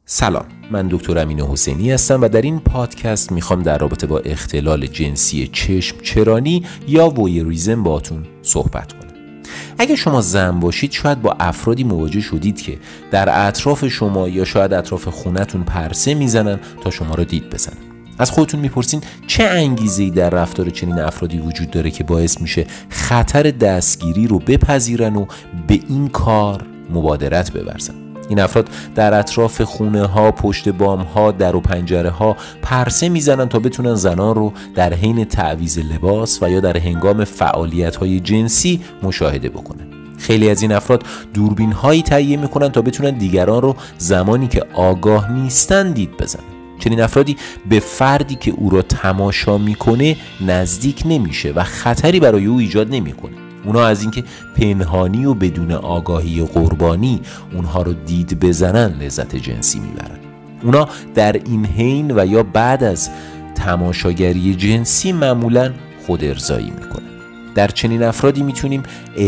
سلام، من دکتر امین حسینی هستم و در این پادکست میخوام در رابطه با اختلال جنسی چشم چرانی یا وویریزم باهاتون صحبت کنم. اگه شما زن باشید شاید با افرادی مواجه شدید که در اطراف شما یا شاید اطراف خونتون پرسه میزنن تا شما رو دید بزنن. از خودتون میپرسین چه انگیزه‌ای در رفتار چنین افرادی وجود داره که باعث میشه خطر دستگیری رو بپذیرن و به این کار مبادرت بورزن. این افراد در اطراف خونه ها، پشت بام ها، در و پنجره ها پرسه میزنن تا بتونن زنان رو در حین تعویض لباس و یا در هنگام فعالیت های جنسی مشاهده بکنن. خیلی از این افراد دوربین هایی تهیه میکنن تا بتونن دیگران رو زمانی که آگاه نیستن دید بزنن. چنین افرادی به فردی که او را تماشا میکنه نزدیک نمیشه و خطری برای او ایجاد نمیکنه. اونا از اینکه پنهانی و بدون آگاهی قربانی اونها رو دید بزنن لذت جنسی میبرن. اونا در این حین و یا بعد از تماشاگری جنسی معمولاً خود ارضایی میکنن. در چنین افرادی میتونیم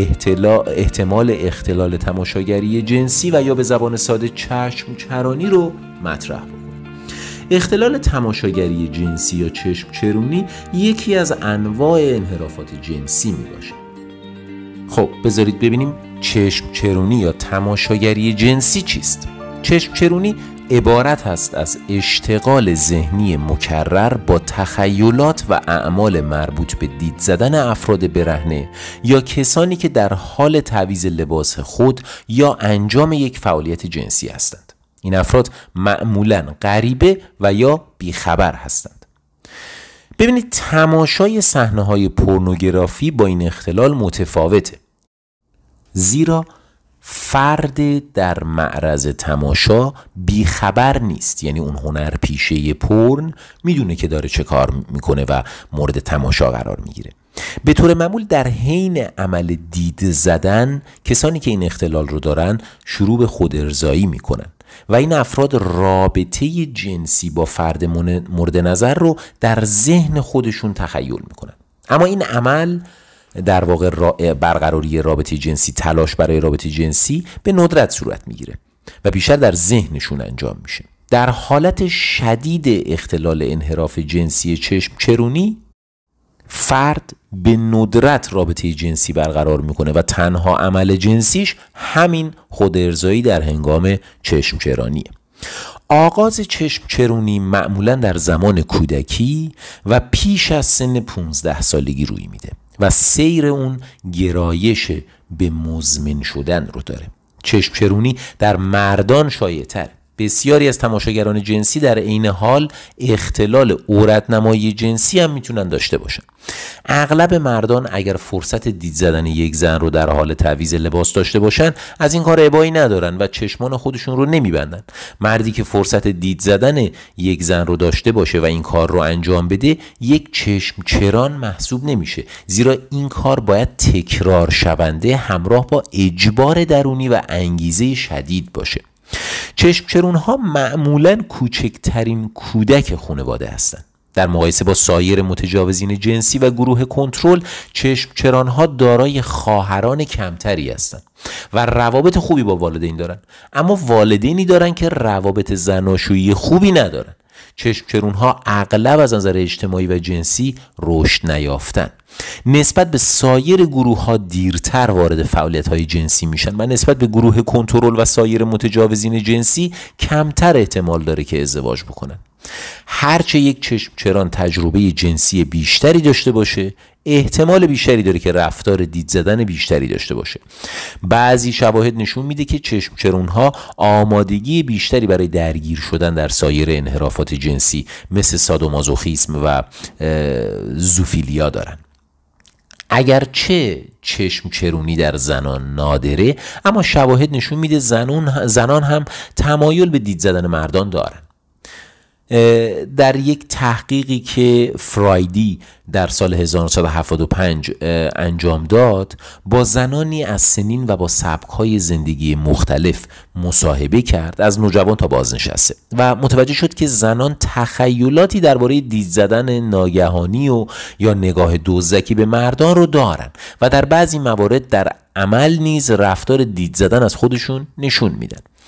احتمال اختلال تماشاگری جنسی و یا به زبان ساده چشم چرانی رو مطرح بکنیم. اختلال تماشاگری جنسی یا چشم چرونی یکی از انواع انحرافات جنسی میباشه. خب بذارید ببینیم چشم چرونی یا تماشاگری جنسی چیست؟ چشم چرونی عبارت هست از اشتغال ذهنی مکرر با تخیلات و اعمال مربوط به دید زدن افراد برهنه یا کسانی که در حال تعویض لباس خود یا انجام یک فعالیت جنسی هستند. این افراد معمولاً غریبه و یا بیخبر هستند. ببینید تماشای صحنه‌های پورنوگرافی با این اختلال متفاوته، زیرا فرد در معرض تماشا بیخبر نیست. یعنی اون هنرپیشه پورن میدونه که داره چه کار میکنه و مورد تماشا قرار میگیره. به طور معمول در حین عمل دید زدن کسانی که این اختلال رو دارن شروع به خود ارضایی میکنن و این افراد رابطه جنسی با فرد مورد نظر رو در ذهن خودشون تخیل میکنن. اما این عمل در واقع برقراری رابطه جنسی، تلاش برای رابطه جنسی به ندرت صورت میگیره و بیشتر در ذهنشون انجام میشه. در حالت شدید اختلال انحراف جنسی چشم چرونی فرد به ندرت رابطه جنسی برقرار میکنه و تنها عمل جنسیش همین خود ارضایی در هنگام چشم چرانیه. آغاز چشم چرونی معمولا در زمان کودکی و پیش از سن 15 سالگی روی میده و سیر اون گرایش به مزمن شدن رو داره. چشم چرونی در مردان شایع تره. بسیاری از تماشاگران جنسی در عین حال اختلال عورت‌نمایی جنسی هم میتونن داشته باشن. اغلب مردان اگر فرصت دید زدن یک زن رو در حال تعویض لباس داشته باشن از این کار ابایی ندارن و چشمان خودشون رو نمیبندن. مردی که فرصت دید زدن یک زن رو داشته باشه و این کار رو انجام بده یک چشم چران محسوب نمیشه، زیرا این کار باید تکرار شونده همراه با اجبار درونی و انگیزه شدید باشه. چشم چرونها معمولاً کوچکترین کودک خانواده هستند. در مقایسه با سایر متجاوزین جنسی و گروه کنترل، چشم چرانها دارای خواهران کمتری هستند و روابط خوبی با والدین دارند، اما والدینی دارند که روابط زناشویی خوبی ندارند. چشم چرونها اغلب از نظر اجتماعی و جنسی رشد نیافتن. نسبت به سایر گروه ها دیرتر وارد فعالیت های جنسی میشن و نسبت به گروه کنترل و سایر متجاوزین جنسی کمتر احتمال داره که ازدواج بکنن. هرچه یک چشم چران تجربه جنسی بیشتری داشته باشه احتمال بیشتری داره که رفتار دید زدن بیشتری داشته باشه. بعضی شواهد نشون میده که چشم چرونها آمادگی بیشتری برای درگیر شدن در سایر انحرافات جنسی مثل سادومازوخیسم و زوفیلیا دارن. اگرچه چشم چرونی در زنان نادره، اما شواهد نشون میده زنان هم تمایل به دید زدن مردان دارن. در یک تحقیقی که فرایدی در سال 1975 انجام داد با زنانی از سنین و با سبک‌های زندگی مختلف مصاحبه کرد، از نوجوان تا بازنشسته، و متوجه شد که زنان تخیلاتی درباره دید زدن ناگهانی و یا نگاه دزدکی به مردان رو دارن و در بعضی موارد در عمل نیز رفتار دید زدن از خودشون نشون میدن.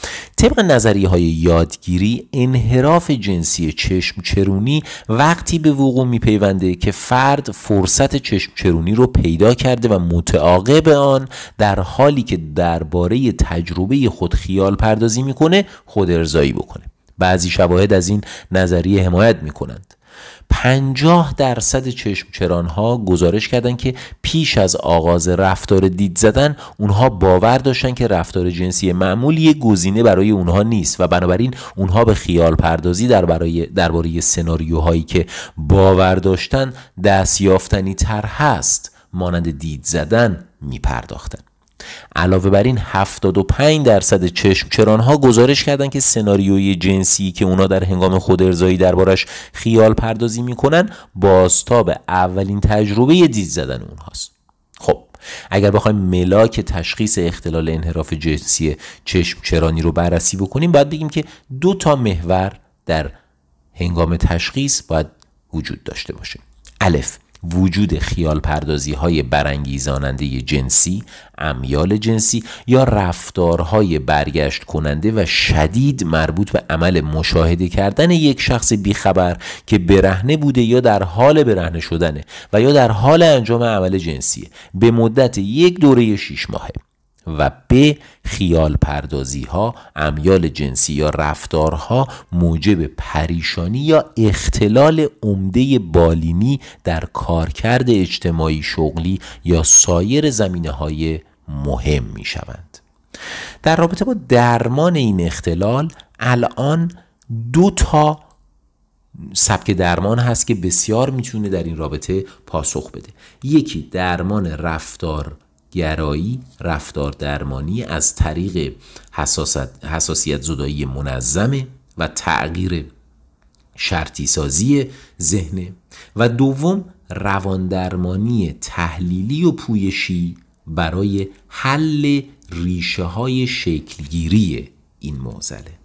طبق نظریه های یادگیری، انحراف جنسی چشم چرونی وقتی به وقوع میپیونده که فرد فرصت چشم چرونی رو پیدا کرده و متعاقب آن در حالی که درباره تجربه خود خیال پردازی میکنه خود ارضایی بکنه. بعضی شواهد از این نظریه حمایت میکنند. 50% چشم چرانها گزارش کردند که پیش از آغاز رفتار دید زدن اونها باور داشتن که رفتار جنسی معمول یک گزینه برای اونها نیست و بنابراین اونها به خیال پردازی درباره سناریوهایی که باور داشتن دستیافتنی تر هست مانند دید زدن می پرداختن. علاوه بر این 75% چشم چرانها گزارش کردند که سناریوی جنسی که اونا در هنگام خود ارضایی دربارش خیال پردازی میکنن بازتاب اولین تجربه دید زدن اونهاست. خب اگر بخوایم ملاک تشخیص اختلال انحراف جنسی چشم چرانی رو بررسی بکنیم، باید بگیم که 2 محور در هنگام تشخیص باید وجود داشته باشه. الف، وجود خیال پردازی های برانگیزاننده جنسی، امیال جنسی یا رفتارهای برگشت کننده و شدید مربوط به عمل مشاهده کردن یک شخص بیخبر که برهنه بوده یا در حال برهنه شدنه و یا در حال انجام عمل جنسی به مدت یک دوره 6 ماهه. و به خیال پردازی ها، امیال جنسی یا رفتارها موجب پریشانی یا اختلال عمده بالینی در کارکرد اجتماعی، شغلی یا سایر زمینه‌های مهم می شوند. در رابطه با درمان این اختلال الان 2 سبک درمان هست که بسیار میتونه در این رابطه پاسخ بده. یکی درمان رفتار درمانی از طریق حساسیت زدایی منظمه و تغییر شرطی سازی ذهن، و دوم رواندرمانی تحلیلی و پویشی برای حل ریشه های شکلگیری این معضله.